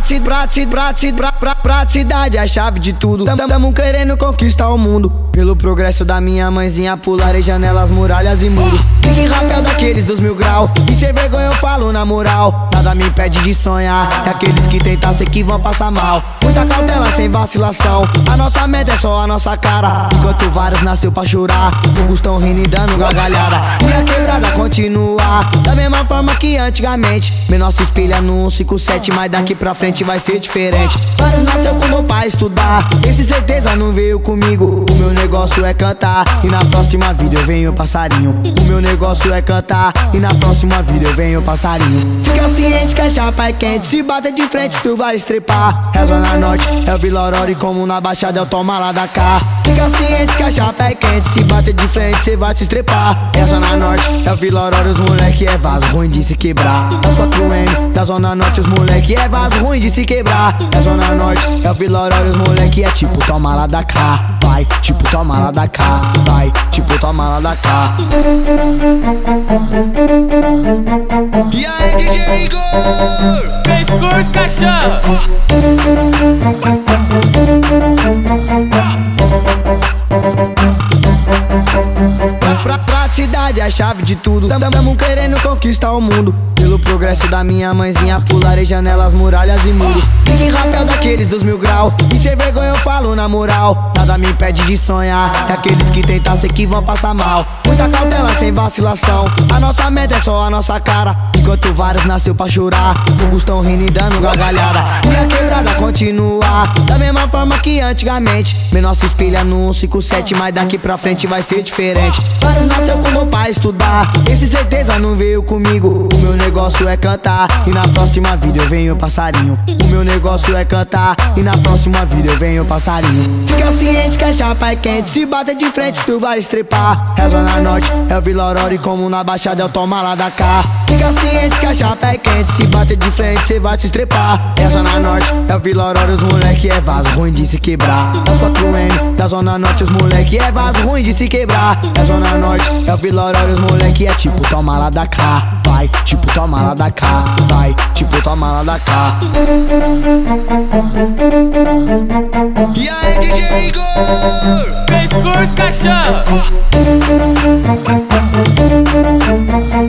Praticidade é a chave de tudo. Tamo querendo conquistar o mundo. Pelo progresso da minha mãezinha, pularei janelas, muralhas e muros. Fique rapel daqueles dos 1000 graus. E sem vergonha eu falo na moral. Nada me impede de sonhar. É aqueles que tentam ser que vão passar mal. Muita cautela sem vacilação. A nossa meta é só a nossa cara. Enquanto vários nasceu pra chorar, alguns tão rindo e dando gargalhada. E a quebrada continua da mesma forma que antigamente. Menor se espelha no 157, mas daqui pra frente vai ser diferente. Vários nasceu com meu pai estudar. Esse certeza não veio comigo. O meu negócio é cantar e na próxima vida eu venho passarinho. O meu negócio é cantar e na próxima vida eu venho passarinho. Fica ciente que a chapa é quente. Se bater de frente tu vai estrepar. É a Zona Norte, é o Vila Aurora e como na Baixada é o toma lá da cá. Fica ciente que a chapa é quente. Se bater de frente cê vai se estrepar. É a Zona Norte, é o Vila Aurora, os moleque é vaso ruim de se quebrar. Das 4M, da Zona Norte, os moleque é vaso ruim de se quebrar. É a Zona Norte, é o Vila Aurora, os moleque é tipo toma lá da cá. Vai, tipo toma lá da cá. Vai, tipo toma lá da cá. E aí, DJ Igor? 3 cores, caixão. Praticidade é a chave de tudo. Tamo querendo conquistar o mundo. Pelo progresso da minha mãezinha, pularei janelas, muralhas e muros. Fique rapel daqueles dos 1000 graus. E sem vergonha eu falo na moral. Nada me impede de sonhar. É aqueles que tentam ser que vão passar mal. Muita cautela sem vacilação. A nossa meta é só a nossa cara. Enquanto vários nasceu pra chorar, alguns tão rindo e dando gargalhada. E a quebrada continua da mesma forma que antigamente. Menor se espelha no 157, mas daqui pra frente vai ser diferente. Vários nasceu com meu pai estudar. Esse certeza não veio comigo. O meu negócio é cantar e na próxima vida eu venho passarinho. O meu negócio é cantar e na próxima vida eu venho passarinho. Fica ciente que a chapa é quente. Se bater de frente tu vai estrepar. É a Zona Norte, é o Vila Aurora e como na Baixada é o toma lá da cá. Fica ciente que a chapa é quente. Se bater de frente cê vai se estrepar. É a Zona Norte, é o Vila Aurora, os moleque é vaso ruim de se quebrar. Das 4M, da Zona Norte, os moleque é vaso ruim de se quebrar. É a Zona Norte, é o Vila Aurora, os moleque é tipo toma lá da cá. Vai, tipo toma lá da cá. Vai, tipo toma lá da cá. E aí, DJ Igor? 3 cores, caixão.